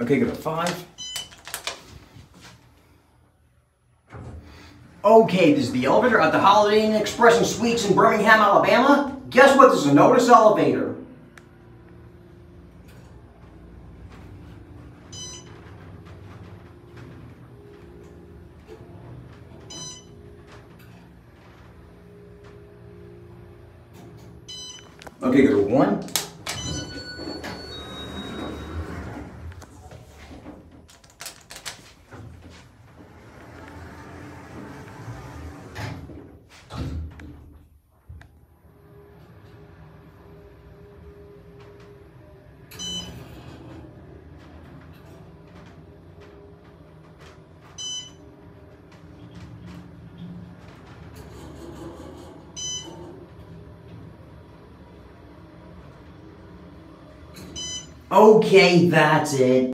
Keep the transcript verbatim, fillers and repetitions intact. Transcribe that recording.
Okay, go to five. Okay, this is the elevator at the Holiday Inn Express and Suites in Birmingham, Alabama. Guess what? This is a notice elevator. Okay, go to one. Okay, that's it.